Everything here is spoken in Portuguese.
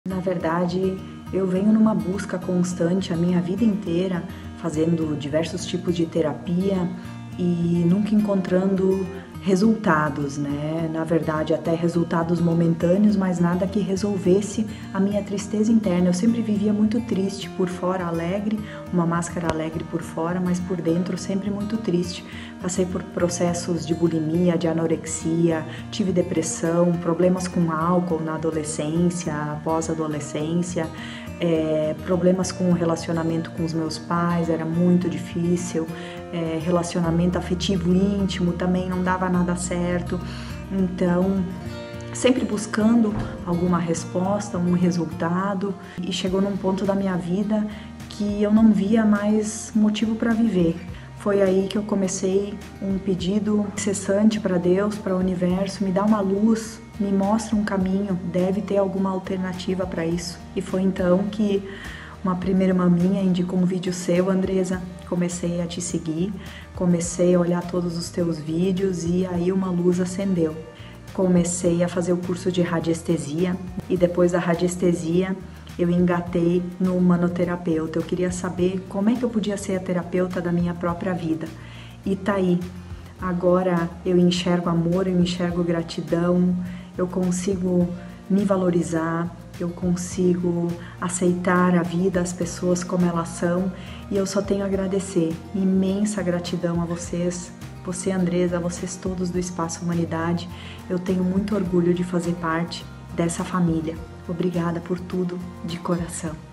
Na verdade, eu venho numa busca constante a minha vida inteira, fazendo diversos tipos de terapia e nunca encontrando resultados, né? Na verdade, até resultados momentâneos, mas nada que resolvesse a minha tristeza interna. Eu sempre vivia muito triste, por fora alegre, uma máscara alegre por fora, mas por dentro sempre muito triste. Passei por processos de bulimia, de anorexia, tive depressão, problemas com álcool na adolescência, pós-adolescência, problemas com o relacionamento com os meus pais, era muito difícil, relacionamento afetivo íntimo também não dava nada certo. Então, sempre buscando alguma resposta, um resultado, e chegou num ponto da minha vida que eu não via mais motivo para viver. Foi aí que eu comecei um pedido incessante para Deus, para o universo, me dá uma luz, me mostra um caminho, deve ter alguma alternativa para isso. E foi então que uma primeira irmã minha indicou um vídeo seu, Andresa, comecei a te seguir, comecei a olhar todos os teus vídeos e aí uma luz acendeu. Comecei a fazer o curso de radiestesia e depois da radiestesia eu engatei no humanoterapeuta. Eu queria saber como é que eu podia ser a terapeuta da minha própria vida. E tá aí. Agora eu enxergo amor, eu enxergo gratidão, eu consigo me valorizar, eu consigo aceitar a vida, as pessoas como elas são, e eu só tenho a agradecer. Imensa gratidão a vocês, você, Andresa, a vocês todos do Espaço Humanidade. Eu tenho muito orgulho de fazer parte dessa família. Obrigada por tudo, de coração.